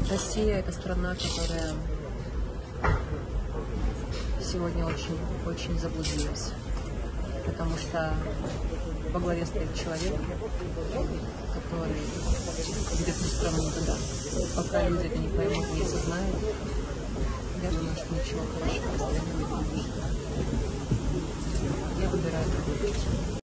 Россия — это страна, которая сегодня очень заблудилась, потому что во главе стоит человек, который ведет эту страну туда. Пока люди это не поймут, не осознают, я думаю, что ничего хорошего из этого не будет. Я выбираю другой путь.